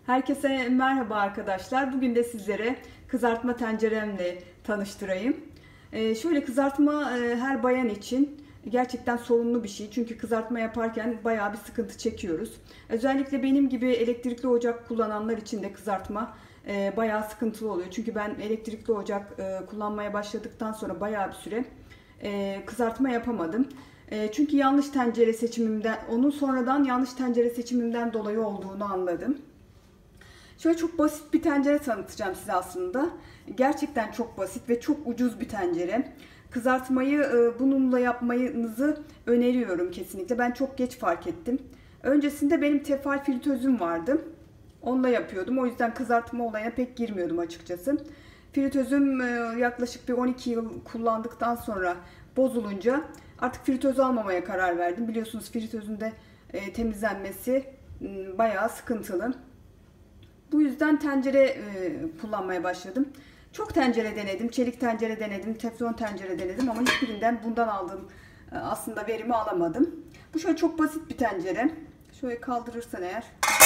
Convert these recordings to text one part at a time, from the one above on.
Herkese merhaba arkadaşlar. Bugün de sizlere kızartma tenceremle tanıştırayım. Şöyle kızartma her bayan için gerçekten sorunlu bir şey. Çünkü kızartma yaparken bayağı bir sıkıntı çekiyoruz. Özellikle benim gibi elektrikli ocak kullananlar için de kızartma bayağı sıkıntılı oluyor. Çünkü ben elektrikli ocak kullanmaya başladıktan sonra bayağı bir süre kızartma yapamadım. Çünkü yanlış tencere seçimimden, onun sonradan yanlış tencere seçimimden dolayı olduğunu anladım. Şöyle çok basit bir tencere tanıtacağım size aslında. Gerçekten çok basit ve çok ucuz bir tencere. Kızartmayı bununla yapmanızı öneriyorum kesinlikle. Ben çok geç fark ettim. Öncesinde benim tefal fritözüm vardı. Onunla yapıyordum. O yüzden kızartma olayına pek girmiyordum açıkçası. Fritözüm yaklaşık bir 12 yıl kullandıktan sonra bozulunca artık fritöz almamaya karar verdim. Biliyorsunuz fritözün de temizlenmesi bayağı sıkıntılı. Bu yüzden tencere kullanmaya başladım. Çok tencere denedim, çelik tencere denedim, teflon tencere denedim ama hiçbirinden bundan aldığım aslında verimi alamadım. Bu şöyle çok basit bir tencere. Şöyle kaldırırsan eğer,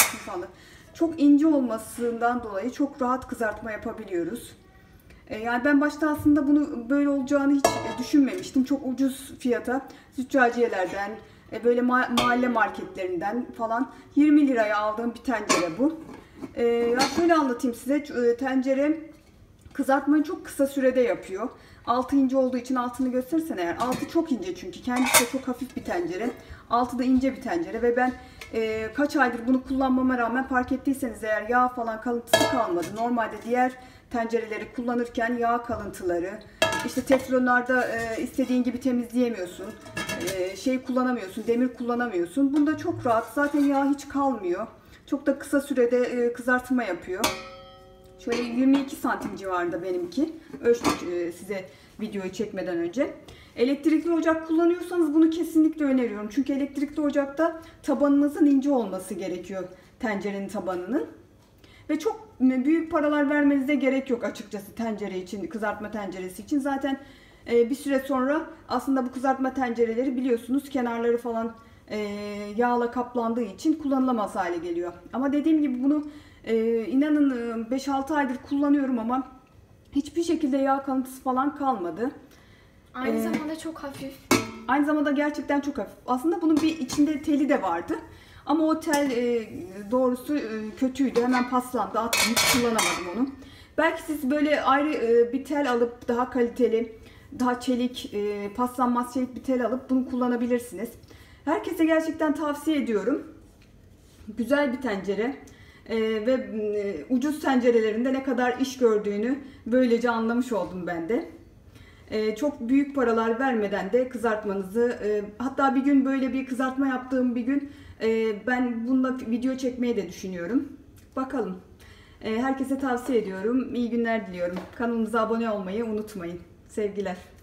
çok ince olmasından dolayı çok rahat kızartma yapabiliyoruz. Yani ben başta aslında bunu böyle olacağını hiç düşünmemiştim. Çok ucuz fiyata züccaciyelerden, böyle mahalle marketlerinden falan 20 liraya aldığım bir tencere bu. Ya şöyle anlatayım size. Tencere kızartmayı çok kısa sürede yapıyor. Altı ince olduğu için altını gösterirsen eğer. Altı çok ince çünkü. Kendisi de çok hafif bir tencere. Altı da ince bir tencere ve ben kaç aydır bunu kullanmama rağmen fark ettiyseniz eğer yağ falan kalıntısı kalmadı. Normalde diğer tencereleri kullanırken yağ kalıntıları, işte teflonlarda istediğin gibi temizleyemiyorsun. Şey kullanamıyorsun, demir kullanamıyorsun. Bunda çok rahat. Zaten yağ hiç kalmıyor. Çok da kısa sürede kızartma yapıyor. Şöyle 22 santim civarında benimki. Ölçtük size videoyu çekmeden önce. Elektrikli ocak kullanıyorsanız bunu kesinlikle öneriyorum. Çünkü elektrikli ocakta tabanınızın ince olması gerekiyor. Tencerenin tabanının. Ve çok büyük paralar vermenize gerek yok açıkçası tencere için, kızartma tenceresi için. Zaten bir süre sonra aslında bu kızartma tencereleri biliyorsunuz kenarları falan yağla kaplandığı için kullanılamaz hale geliyor. Ama dediğim gibi bunu inanın 5-6 aydır kullanıyorum ama hiçbir şekilde yağ kalıntısı falan kalmadı. Aynı zamanda çok hafif. Aynı zamanda gerçekten çok hafif. Aslında bunun bir içinde teli de vardı. Ama o tel doğrusu kötüydü. Hemen paslandı. Attım. Hiç kullanamadım onu. Belki siz böyle ayrı bir tel alıp daha kaliteli, daha çelik, paslanmaz çelik bir tel alıp bunu kullanabilirsiniz. Herkese gerçekten tavsiye ediyorum. Güzel bir tencere ve ucuz tencerelerinde ne kadar iş gördüğünü böylece anlamış oldum ben de. Çok büyük paralar vermeden de kızartmanızı, hatta bir gün böyle bir kızartma yaptığım bir gün ben bununla video çekmeyi de düşünüyorum. Bakalım. Herkese tavsiye ediyorum. İyi günler diliyorum. Kanalımıza abone olmayı unutmayın. Sevgiler.